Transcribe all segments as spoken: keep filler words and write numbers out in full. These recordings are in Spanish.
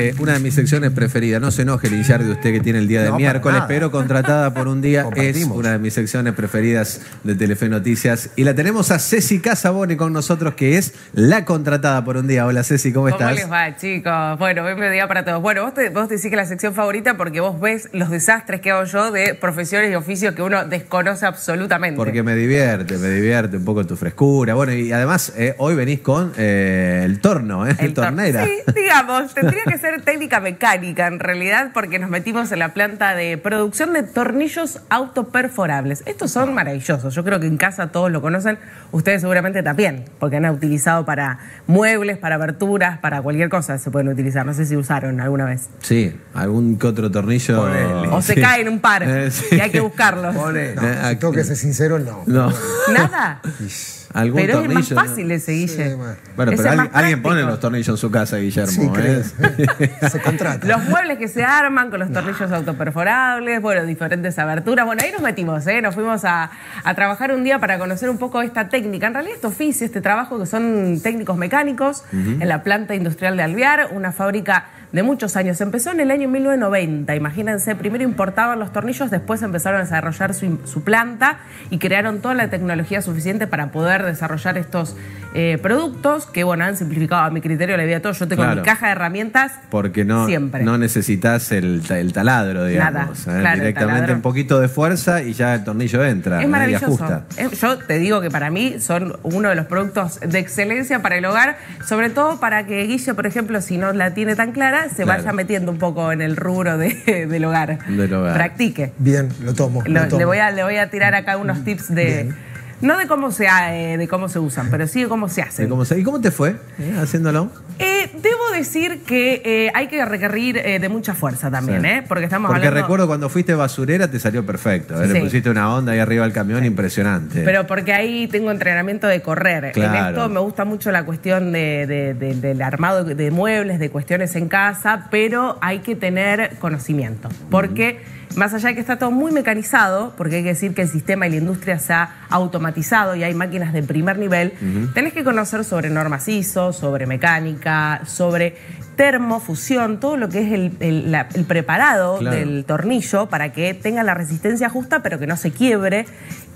eh, una de mis secciones preferidas. No se enoje, Lillar, de usted que tiene el día de No, miércoles, nada. pero contratada por un día es una de mis secciones preferidas de Telefe Noticias. Y la tenemos a Ceci Casabone con nosotros, que es la contratada por un día. Hola, Ceci, ¿cómo estás? ¿Cómo les va, chicos? Bueno, buen mediodía para todos. Bueno, vos te, vos te decís que la sección favorita porque vos ves los desastres que hago yo de profesiones y oficios que uno desconoce absolutamente. Porque me divierte, me divierte un poco tu frescura. Bueno, y además eh, hoy venís con eh, el torno, ¿eh? El, El tor- tornera. Sí, digamos, tendría que ser técnica mecánica en realidad, porque nos metimos en la planta de producción de tornillos autoperforables. Estos son maravillosos, yo creo que en casa todos lo conocen, ustedes seguramente también, porque han utilizado para muebles, para aberturas, para cualquier cosa se pueden utilizar. No sé si usaron alguna vez. Sí, algún que otro tornillo. Ponele. O se Sí. caen un par Eh, sí. y hay que buscarlos. Ponele. No, No, si tengo que ser sincero, no. No. ¿Nada? ¿Algún Pero es tornillo? más fácil ese, Guille. Sí, bueno. Bueno, Ese pero es alguien, más alguien pone práctico. los tornillos en su casa, Guillermo. Sí, creo. ¿eh? Se contrata. Los muebles que se arman con los tornillos autoperforables, bueno, diferentes aberturas. Bueno, ahí nos metimos, ¿eh? Nos fuimos a, a trabajar un día para conocer un poco esta técnica. En realidad, este oficio, este trabajo, que son técnicos mecánicos en la planta industrial de Alvear, una fábrica de muchos años. Empezó en el año mil novecientos noventa, imagínense. Primero importaban los tornillos, después empezaron a desarrollar su, su planta y crearon toda la tecnología suficiente para poder desarrollar estos eh, productos que, bueno, han simplificado a mi criterio la vida de todos. Yo tengo Claro. mi caja de herramientas Porque no, siempre. no necesitas el, ta- el taladro, digamos. Nada, ¿eh? claro, el Directamente taladro. un poquito de fuerza y ya el tornillo entra. Es ¿eh? Y maravilloso. ajusta. Es- Yo te digo que para mí son uno de los productos de excelencia para el hogar, sobre todo para que Guille, por ejemplo, si no la tiene tan clara, se Claro. vaya metiendo un poco en el rubro de- del hogar. Del hogar. Practique. Bien, lo tomo. Lo- lo tomo. le, voy a, le voy a tirar acá unos tips de... Bien. No de cómo, se, ha- eh, de cómo se usan, pero sí de cómo se hacen. ¿Y cómo, se- ¿Y cómo te fue eh, haciéndolo? Eh, debo decir que eh, hay que requerir eh, de mucha fuerza también, Sí. ¿eh? Porque estamos Porque hablando... recuerdo cuando fuiste basurera te salió perfecto. ¿eh? Sí. Le pusiste una onda ahí arriba del camión impresionante. Pero porque ahí tengo entrenamiento de correr. Claro. En esto me gusta mucho la cuestión de, de- de- del armado de muebles, de cuestiones en casa, pero hay que tener conocimiento. Porque más allá de que está todo muy mecanizado, porque hay que decir que el sistema y la industria se ha automatizado y hay máquinas de primer nivel, tenés que conocer sobre normas I S O, sobre mecánica, sobre termofusión, todo lo que es el, el- la- el preparado Claro. del tornillo para que tenga la resistencia justa pero que no se quiebre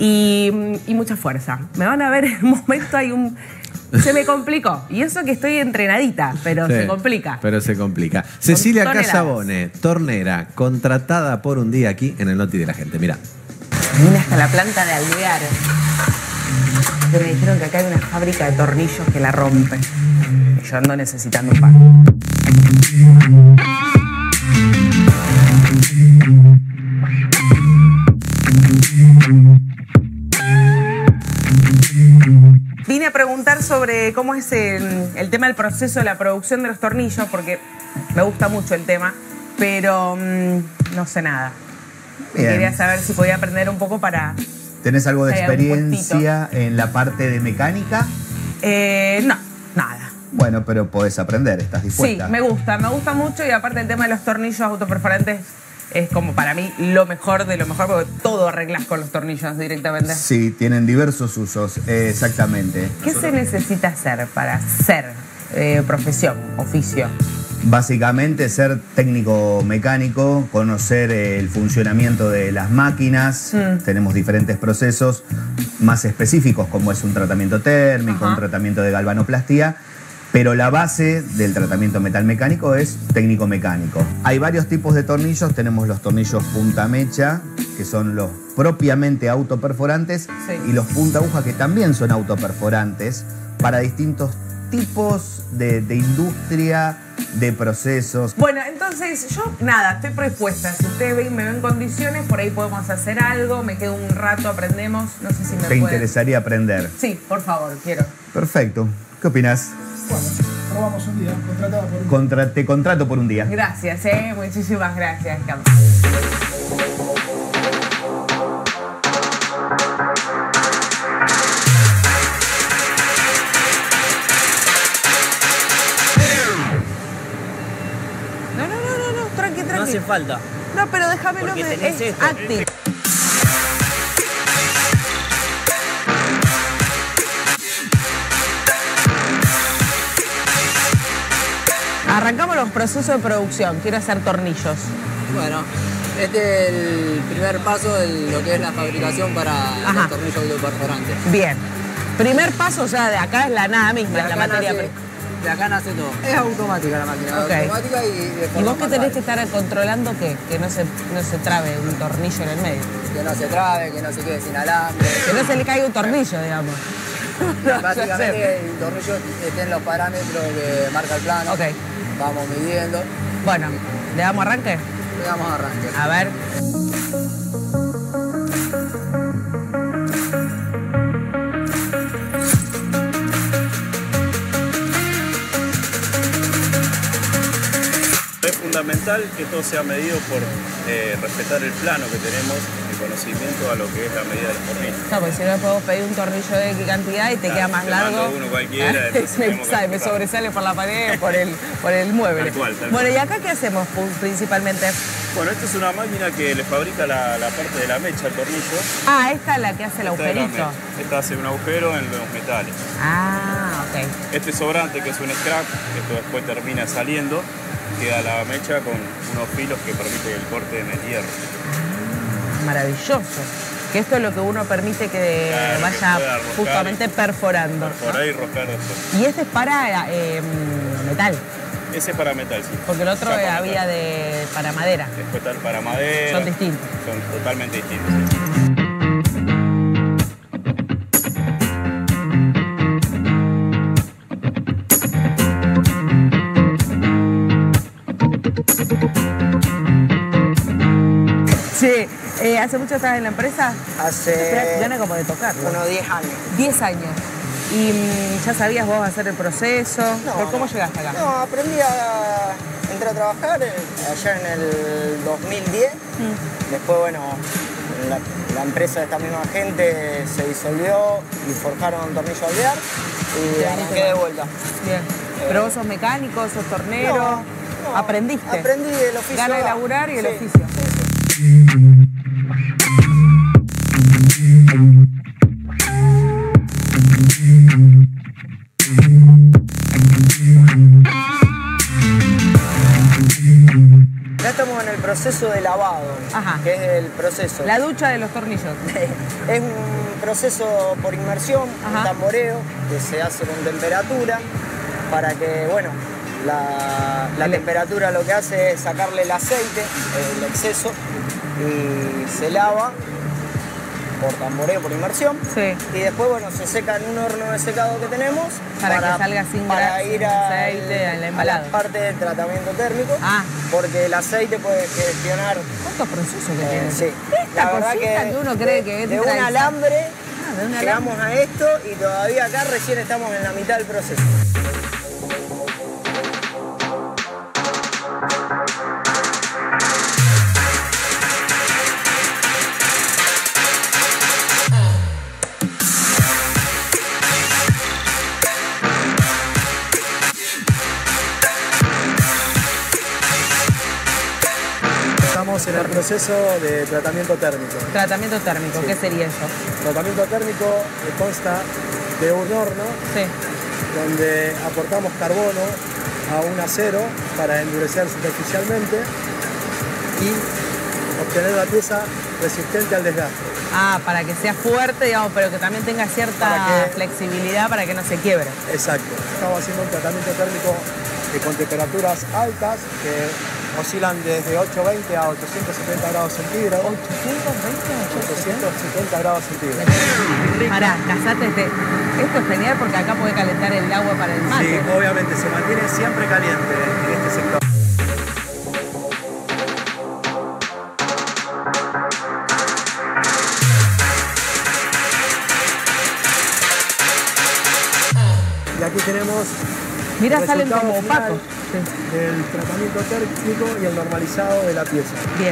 y, y mucha fuerza. Me van a ver en un momento hay un... Se me complicó. Y eso que estoy entrenadita, pero Sí, se complica. Pero se complica. Cecilia toneladas. Casabone, tornera, contratada por un día aquí en el Noti de la Gente. Mira. Vine hasta la planta de Alvear. Que me dijeron que acá hay una fábrica de tornillos que la rompe. Y yo ando necesitando un par. Vine a preguntar sobre cómo es el, el tema del proceso de la producción de los tornillos, porque me gusta mucho el tema, pero mm, no sé nada. Bien. Quería saber si podía aprender un poco para... ¿Tenés algo de Hay algún experiencia en la parte de mecánica? Eh, no, nada. Bueno, pero podés aprender, ¿estás Sí, dispuesta? me gusta, me gusta mucho y aparte el tema de los tornillos autoperforantes es como para mí lo mejor de lo mejor, porque todo arreglas con los tornillos directamente. Sí, tienen diversos usos, eh, exactamente. ¿Qué se necesita hacer para ser eh, profesión, oficio? Básicamente ser técnico mecánico, conocer eh, el funcionamiento de las máquinas. Mm. Tenemos diferentes procesos más específicos, como es un tratamiento térmico, Ajá. un tratamiento de galvanoplastía. Pero la base del tratamiento metal mecánico es técnico mecánico. Hay varios tipos de tornillos. Tenemos los tornillos punta mecha, que son los propiamente autoperforantes, Sí. y los punta aguja, que también son autoperforantes, para distintos tipos de, de industria, de procesos. Bueno, entonces yo, nada, estoy predispuesta. Si ustedes ven, me ven en condiciones, por ahí podemos hacer algo, me quedo un rato, aprendemos. No sé si me ¿Te pueden... interesaría aprender? Sí, por favor, quiero. Perfecto. ¿Qué opinas? Bueno, probamos un día, contratada por un día. Contra- te contrato por un día. Gracias, eh, muchísimas gracias, Cam. No, no, no, no, no, tranqui, tranqui. No hace falta. No, pero déjamelo, Porque me- tenés es esto. active. arrancamos los procesos de producción. Quiero hacer tornillos. Bueno, este es el primer paso de lo que es la fabricación para Ajá. los tornillos autoperforantes. Bien. Primer paso, o sea, de acá es la nada misma, De es la acá materia nace- prima. De acá nace todo. Es automática la máquina, Ok. automática y de ¿Y forma vos qué tenés manual. que estar controlando qué? Que no se, no se trabe un tornillo en el medio. Que no se trabe, que no se quede sin alambre. Que no se le caiga un tornillo, digamos. Básicamente el tornillo esté en los parámetros que marca el plano. Ok. Vamos midiendo. Bueno, ¿le damos arranque? Le damos arranque. A ver. Es fundamental que todo sea medido por eh, respetar el plano que tenemos, el conocimiento a lo que es la medida del tornillo. No, porque si no podemos pedir un tornillo de X cantidad y te Claro, queda más te largo. mando uno cualquiera, entonces me, tenemos que sale, me ajustar. sobresale por la pared o por el, por el mueble. Tal cual, tal bueno, cual. ¿y acá qué hacemos pu- principalmente? Bueno, esta es una máquina que le fabrica la, la parte de la mecha al tornillo. Ah, esta es la que hace el Esta es la agujerito. mecha. Esta hace un agujero en los metales. Ah, ok. Este sobrante, que es un scrap, que esto después termina saliendo, queda la mecha con unos filos que permiten el corte en el hierro. Maravilloso. Que esto es lo que uno permite que Claro, que vaya pueda roscar justamente y- perforando. Por ahí roscar después. Y este es para eh, metal, Ese es para metal, sí. porque el otro Chapa eh, metal. había de para madera. Después está el para madera. Son distintos. Son totalmente distintos. sí. Sí, eh, ¿hace mucho estás en la empresa? Hace Gana como de tocar, ¿no? unos diez años. diez años. ¿Y mm, ya sabías vos hacer el proceso? No, ¿Por cómo no. llegaste acá? No, aprendí a... Entré a trabajar eh, allá en el dos mil diez. Mm. Después, bueno, la, la empresa de esta misma gente se disolvió y forjaron tornillo alvear y Bien, arranqué de vuelta. Bien. ¿Pero vos sos mecánico, sos tornero? No, no, ¿Aprendiste? Aprendí el oficio. Gana de acá. laburar y el Sí, oficio. sí, sí. Ya estamos en el proceso de lavado, Ajá. que es el proceso. La ducha de los tornillos. Es un proceso por inmersión, Ajá. un tamboreo que se hace con temperatura para que, bueno, la, la El- temperatura lo que hace es sacarle el aceite, el exceso, y se lava por tamboreo, por inmersión. Sí. Y después, bueno, se seca en un horno de secado que tenemos Para que salga sin para gra- ir sin al- aceite, al a embalado. la parte del tratamiento térmico, Ah. porque el aceite puede gestionar ¿Cuántos procesos que eh, tiene? sí. Esta La verdad cosita que, uno cree que es de un tradicional. alambre Ah, de un alambre. llegamos a esto y todavía acá recién estamos en la mitad del proceso. Estamos en el proceso de tratamiento térmico. Tratamiento térmico, ¿qué sería eso? Tratamiento térmico eh, consta de un horno Sí. donde aportamos carbono a un acero para endurecer superficialmente y obtener una pieza resistente al desgaste. Ah, para que sea fuerte, digamos, pero que también tenga cierta Para que- flexibilidad para que no se quiebre. Exacto. Estamos haciendo un tratamiento térmico eh, con temperaturas altas que oscilan desde ochocientos veinte a ochocientos setenta grados centígrados. ¿ochocientos veinte? ochocientos setenta grados centígrados. Pará, casate este. Esto es genial porque acá puede calentar el agua para el mate. Sí, obviamente se mantiene siempre caliente en este sector. Y aquí tenemos Mira, el salen resultado como final opacos. Sí. del tratamiento térmico y el normalizado de la pieza. Bien.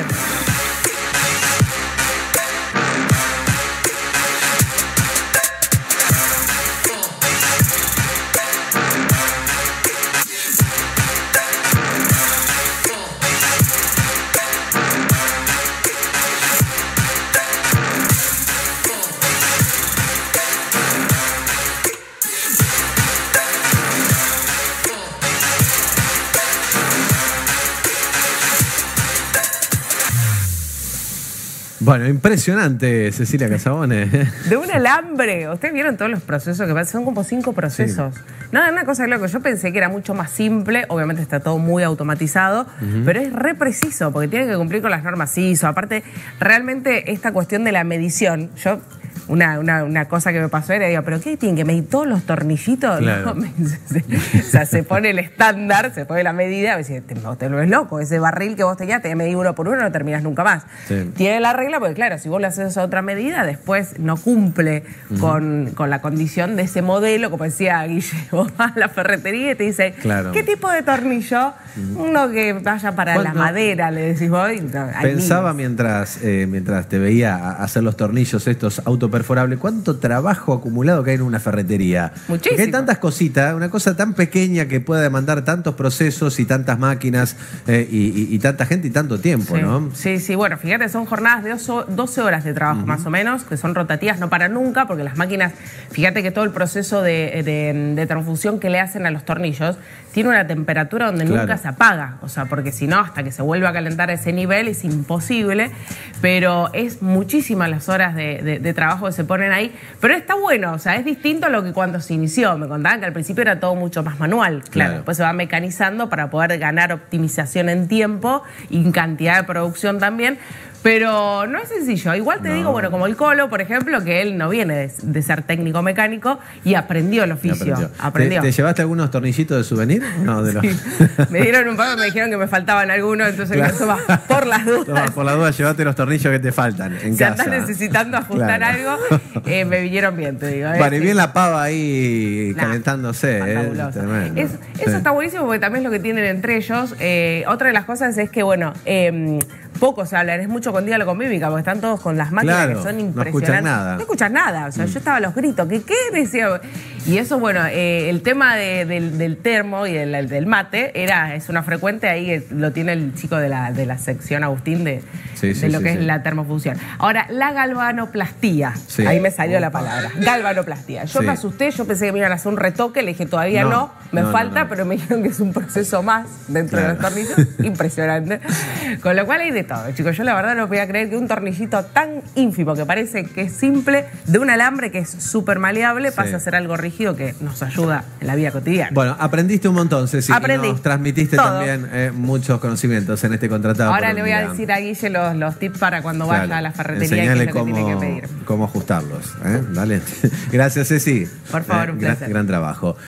Bueno, impresionante, Cecilia Casabone. De un alambre. Ustedes vieron todos los procesos que pasan, son como cinco procesos. Sí. No, una cosa loca, yo pensé que era mucho más simple, obviamente está todo muy automatizado, uh-huh. pero es re preciso, porque tiene que cumplir con las normas I S O. Aparte, realmente esta cuestión de la medición, yo... Una, una, una cosa que me pasó era, digo, ¿pero qué tienen que medir todos los tornillitos? Claro. No, se, o sea, se pone el estándar, se pone la medida, a veces te, te lo ves loco, ese barril que vos tenías, te medí uno por uno, no terminás nunca más. Sí. Tiene la regla, porque claro, si vos le haces a otra medida, después no cumple uh-huh. con, con la condición de ese modelo, como decía Guille, vos vas a la ferretería y te dice, claro. ¿qué tipo de tornillo? Uh-huh. Uno que vaya para la madera, le decís vos. Y no, pensaba mientras, eh, mientras te veía hacer los tornillos estos autoperforable, ¿cuánto trabajo acumulado que hay en una ferretería? Muchísimo. Porque hay tantas cositas, una cosa tan pequeña que puede demandar tantos procesos y tantas máquinas eh, y, y, y tanta gente y tanto tiempo, sí. ¿no? Sí, sí, bueno, fíjate, son jornadas de doce horas de trabajo uh-huh. más o menos, que son rotativas, no para nunca, porque las máquinas, fíjate que todo el proceso de, de, de transfusión que le hacen a los tornillos tiene una temperatura donde claro. nunca se apaga, o sea, porque si no, hasta que se vuelva a calentar a ese nivel es imposible, pero es muchísimas las horas de, de, de trabajo que se ponen ahí, pero está bueno, o sea, es distinto a lo que cuando se inició, me contaban que al principio era todo mucho más manual, claro, claro. después se va mecanizando para poder ganar optimización en tiempo y en cantidad de producción también. Pero no es sencillo. Igual te no. digo, bueno, como el Colo, por ejemplo, que él no viene de, de ser técnico mecánico y aprendió el oficio. Aprendió. aprendió. ¿Te, ¿Te llevaste algunos tornillitos de souvenir? No, de los... sí. Me dieron un par, me dijeron que me faltaban algunos, entonces claro. toma, por las dudas. Toma, por las dudas, llévate los tornillos que te faltan en si casa. Si estás necesitando ajustar claro. algo, eh, me vinieron bien, te digo. Vale, y bien la pava ahí nah, calentándose. Eh, es, eso sí. está buenísimo porque también es lo que tienen entre ellos. Eh, otra de las cosas es que, bueno, eh, poco se hablan, es mucho con diálogo con mímica, porque están todos con las máquinas claro, que son impresionantes. No escuchan nada. No escuchan nada, o sea, mm. yo estaba a los gritos, ¿qué qué? Decía. Y eso, bueno, eh, el tema de, del, del termo y del, del mate era, es una frecuente, ahí lo tiene el chico de la, de la sección Agustín de, sí, sí, de lo sí, que sí. es la termofunción. Ahora, la galvanoplastía, sí. ahí me salió la palabra, galvanoplastía. Yo sí. me asusté, yo pensé que me iban a hacer un retoque, le dije, todavía no, no me no, falta, no, no. pero me dijeron que es un proceso más dentro claro. de los tornillos, impresionante. Con lo cual hay de todo, chicos. Yo la verdad no podía creer que un tornillito tan ínfimo, que parece que es simple, de un alambre que es súper maleable, sí. pasa a ser algo rígido que nos ayuda en la vida cotidiana. Bueno, aprendiste un montón, Ceci, Aprendí. y nos transmitiste todo. también eh, muchos conocimientos en este contratado. Ahora le voy a decir a Guille los, los tips para cuando claro. vaya a la ferretería, Enseñale que es lo cómo, que tiene que pedir. cómo ajustarlos. ¿eh? Dale. Gracias, Ceci. Por favor, eh, un gran, placer. Gran trabajo.